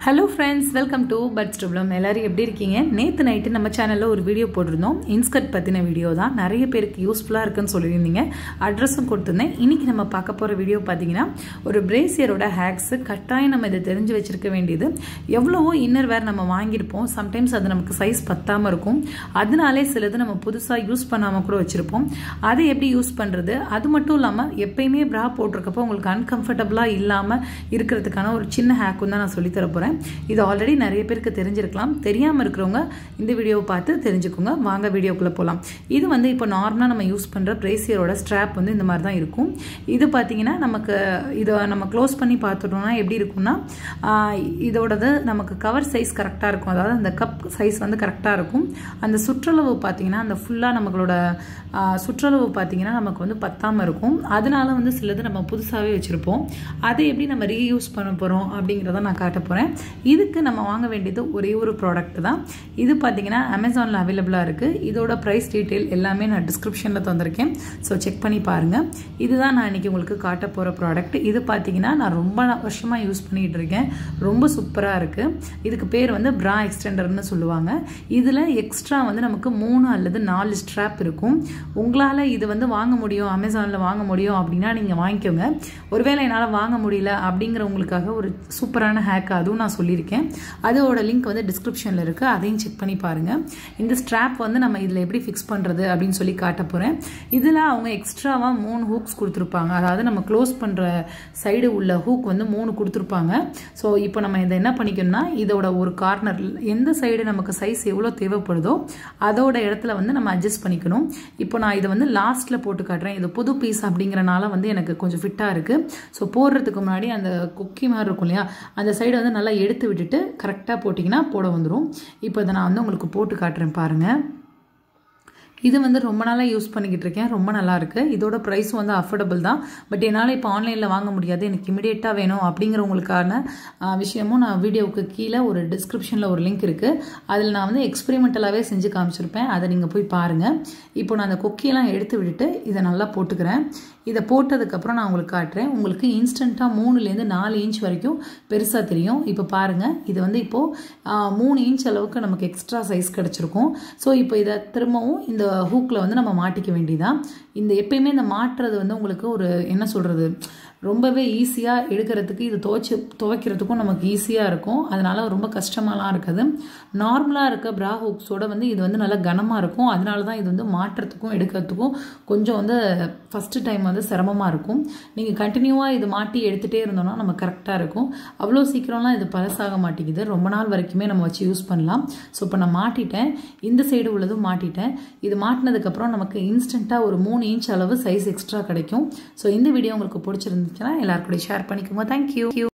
Hello friends, welcome to Buds to Bloom. எல்லாரும் எப்படி இருக்கீங்க? நேத்து நைட் நம்ம சேனல்ல ஒரு வீடியோ போட்டுருந்தோம். இன்ஸ்கர்ட் பத்தின வீடியோ தான். நிறைய பேருக்கு யூஸ்ஃபுல்லா இருக்குன்னு சொல்லிருந்தீங்க. அட்ரஸும் கொடுத்திருந்தேன். இன்னைக்கு நம்ம பார்க்க போற வீடியோ பாத்தீங்கன்னா ஒரு பிரேசியரோட ஹேக்ஸ் கட்டாயம் நம்ம இத தெரிஞ்சு வச்சிருக்க வேண்டியது. எவ்வளவோ இன்னர் வேர் நம்ம வாங்கியிருப்போம். சம்டைம்ஸ் அது நமக்கு சைஸ் பத்தாம இருக்கும். அதனாலே சிலது நம்ம புதுசா யூஸ் பண்ணாம கூட வச்சிருப்போம். அதை எப்படி யூஸ் பண்றது? அது மட்டும் இல்லாம எப்பயுமே bra போட்டுறப்போ உங்களுக்கு அன்கம்ஃபர்ட்டபிளா இல்லாம இருக்கிறதுக்கான ஒரு சின்ன ஹேக்கும் தான் நான் சொல்லி தர போறேன். இது ஆல்ரெடி நிறைய பேருக்கு தெரிஞ்சிருக்கலாம். தெரியாம இருக்கிறவங்க இந்த வீடியோவை பார்த்து தெரிஞ்சுக்கோங்க. வாங்க வீடியோக்குள்ள போலாம். இது வந்து இப்போ நார்மலா நம்ம யூஸ் பண்ற பிரேசியரோட ஸ்ட்ராப் வந்து இந்த மாதிரி தான் இருக்கும். இது பாத்தீங்கன்னா நமக்கு இத நம்ம க்ளோஸ் பண்ணி பார்த்துட்டோம்னா எப்படி இருக்கும்னா இதோடது நமக்கு கவர் சைஸ் கரெக்டா இருக்கும். அதாவது அந்த கப் சைஸ் வந்து கரெக்டா இருக்கும். அந்த சுற்றளவு பாத்தீங்கன்னா அந்த ஃபுல்லா நமங்களோட சுற்றளவு பாத்தீங்கன்னா நமக்கு வந்து பத்தாம இருக்கும். அதனால வந்து சிலது நம்ம புதுசாவே வச்சிருப்போம். அதை எப்படி நம்ம ரீயூஸ் பண்ண போறோம் அப்படிங்கறத நான் காட்ட போறேன். இதுக்கு நம்ம வாங்க வேண்டியது ஒரே ஒரு ப்ராடக்ட் தான். இது பாத்தீங்கன்னா Amazonல அவேலபிளா இருக்கு. இதோட பிரைஸ் டீடைல் எல்லாமே நான் டிஸ்கிரிப்ஷன்ல தந்திருக்கேன். சோ செக் பண்ணி பாருங்க. இதுதான் நான் இன்னைக்கு உங்களுக்கு காட்ட போற ப்ராடக்ட். இது பாத்தீங்கன்னா நான் ரொம்ப வருஷமா யூஸ் பண்ணிட்டு இருக்கேன். ரொம்ப சூப்பரா இருக்கு. இதுக்கு பேர் வந்து bra extenderன்னு சொல்லுவாங்க. இதுல எக்ஸ்ட்ரா வந்து நமக்கு 3 அல்லது 4 ஸ்ட்ராப் இருக்கும். உங்களால இது வந்து வாங்க முடியும், Amazonல வாங்க முடியும் அப்படினா நீங்க வாங்கிக்கோங்க. ஒருவேளை என்னால வாங்க முடியல அப்படிங்கறவங்களுக்காக ஒரு சூப்பரான ஹேக் அதுவும் நான் சொல்லியிருக்கேன். அதோட லிங்க் வந்து டிஸ்கிரிப்ஷன்ல இருக்கு. அதையும் செக் பண்ணி பாருங்க. இந்த ஸ்ட்ராப் வந்து நம்ம இதுல எப்படி ஃபிக்ஸ் பண்றது அப்படின்னு சொல்லி காட்ட போறேன். இதுல அவங்க எக்ஸ்ட்ராவா 3 ஹூக்ஸ் கொடுத்திருப்பாங்க. அதாவது நம்ம க்ளோஸ் பண்ற சைடு உள்ள ஹூக் வந்து 3 கொடுத்திருப்பாங்க. சோ இப்போ நம்ம இத என்ன பண்ணிக்கணும்னா இதோட ஒரு கார்னர் எந்த சைடு நமக்கு சைஸ் எவ்வளவு தேவைப்படுதோ அதோட இடத்துல வந்து நம்ம அட்ஜஸ்ட் பண்ணிக்கணும். இப்போ நான் இத வந்து லாஸ்ட்ல போட்டு காட்டுறேன். இது புது பீஸ் அப்படிங்கறனால வந்து எனக்கு கொஞ்சம் ஃபிட்டா இருக்கு. சோ போடுறதுக்கு முன்னாடி அந்த குக்கி மாதிரி இருக்கும் இல்லையா, அந்த சைடு வந்து நல்லா எடுத்து விட்டுட்டு கரெக்டா போட்டிங்கன்னா போட வந்துரும். இப்போ இத நான் வந்து உங்களுக்கு போட்டு காட்டுறேன் பாருங்க. இது வந்து ரொம்ப நாளா யூஸ் பண்ணிக்கிட்டு இருக்கேன். ரொம்ப நல்லா இருக்கு. இதோட பிரைஸ் வந்து அஃபோர்டபிள் தான். பட் என்னால இப்போ ஆன்லைன்ல வாங்க முடியாது. எனக்கு இமிடியேட்டா வேணும் அப்படிங்கறவங்களுக்கான விஷயமும் நான் வீடியோவுக்கு கீழே ஒரு டிஸ்கிரிப்ஷன்ல ஒரு லிங்க் இருக்கு. அதில் நான் வந்து எக்ஸ்பெரிமெண்டலாவே செஞ்சு காமிச்சிருப்பேன். அதை நீங்க போய் பாருங்க. இப்போ நான் அந்த கொக்கியெல்லாம் எடுத்து விட்டுட்டு இதை நல்லா போட்டுக்கிறேன். இதை போட்டதுக்கு அப்புறம் நான் உங்களுக்கு காட்டுறேன். உங்களுக்கு இன்ஸ்டன்ட்டா 3ல இருந்து 4 இன்ச் வரைக்கும் பெருசா தெரியும். இப்போ பாருங்க, இது வந்து இப்போ 3 இன்ச் அளவுக்கு நமக்கு எக்ஸ்ட்ரா சைஸ் கிடைச்சிருக்கும். ஸோ இப்போ இதை திரும்பவும் இந்த ஹூக்ல வந்து நம்ம மாட்டிக்க வேண்டியதான். இந்த எப்பயுமே இந்த மாட்டுறது வந்து உங்களுக்கு ஒரு என்ன சொல்றது ரொம்பவே ஈஸியா எடுக்கிறதுக்கு, இது துவைக்கிறதுக்கும் நமக்கு ஈஸியா இருக்கும். அதனால ரொம்ப கஷ்டமாலாம் இருக்காது. நார்மலா இருக்க bra ஹூக்ஸோட வந்து இது வந்து நல்லா கனமா இருக்கும். அதனால தான் இது வந்து மாட்டுறதுக்கும் எடுக்கிறதுக்கும் கொஞ்சம் வந்து ஃபர்ஸ்ட் டைம் வந்து சிரமமா இருக்கும். நீங்க கண்டினியூவா இது மாட்டி எடுத்துட்டே இருந்தோம்னா நம்ம கரெக்டா இருக்கும். அவ்வளோ சீக்கிரம்லாம் இது பழசாக மாட்டேங்குது. ரொம்ப நாள் வரைக்குமே நம்ம வச்சு யூஸ் பண்ணலாம். ஸோ இப்போ நான் மாட்டிட்டேன். இந்த சைடு உள்ளதும் மாட்டிட்டேன். இது மாட்டினதுக்கு அப்புறம் நமக்கு இன்ஸ்டன்ட்டா ஒரு 3 இன்ச் அளவு சைஸ் எக்ஸ்ட்ரா கிடைக்கும். ஸோ இந்த வீடியோ உங்களுக்கு பிடிச்சிருந்துச்சுன்னா எல்லாரும் கூட ஷேர் பண்ணிக்கோங்க. தேங்க்யூ.